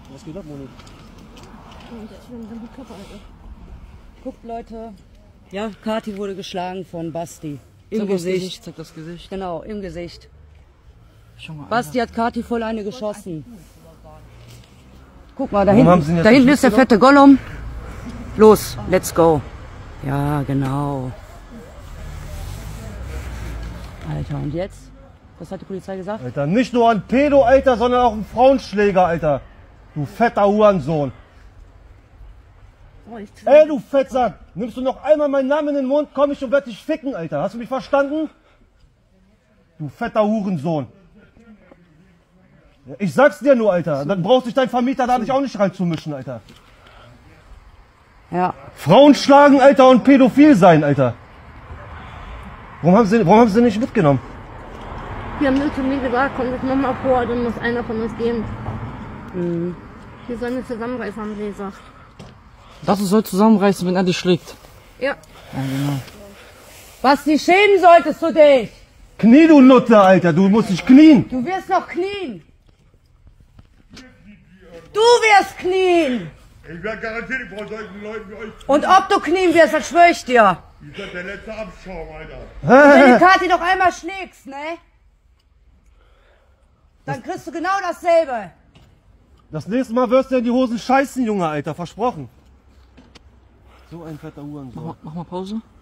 Was geht ab, Moni? Guckt, Leute. Ja, Kathi wurde geschlagen von Basti. Im Zeig das Gesicht. Gesicht, zeig das Gesicht. Genau, im Gesicht. Junge, Basti hat Kathi voll eine geschossen. Guck mal, Warum haben sie ihn da jetzt hinten nicht ist der fette Gollum. Los, let's go. Ja, genau. Alter, und jetzt? Was hat die Polizei gesagt? Alter, nicht nur ein Pedo, Alter, sondern auch ein Frauenschläger, Alter. Du fetter Hurensohn. Ey, du Fettsack, nimmst du noch einmal meinen Namen in den Mund, komm ich und werd dich ficken, Alter. Hast du mich verstanden? Du fetter Hurensohn. Ich sag's dir nur, Alter. Dann brauchst dich dein Vermieter da dich auch nicht reinzumischen, Alter. Ja. Frauen schlagen, Alter, und pädophil sein, Alter. Warum haben sie nicht mitgenommen? Die haben nur zu mir gesagt, komm jetzt nochmal vor, dann muss einer von uns gehen. Wir sollen uns zusammenreißen, haben sie gesagt. Das soll zusammenreißen, wenn er dich schlägt. Ja. Ja, genau. Basti, schämen solltest du dich. Knie, du Nutte, Alter. Du musst dich knien. Du wirst noch knien. Du wirst knien. Ich werde garantiert vor solchen Leuten wie euch. Und ob du knien wirst, das schwöre ich dir. Ihr seid der letzte Abschaum, Alter. Wenn du Kathi noch einmal schlägst, ne? Dann kriegst du genau dasselbe. Das nächste Mal wirst du in die Hosen scheißen, Junge, Alter. Versprochen. So ein fetter Hurensohn. Mach mal Pause.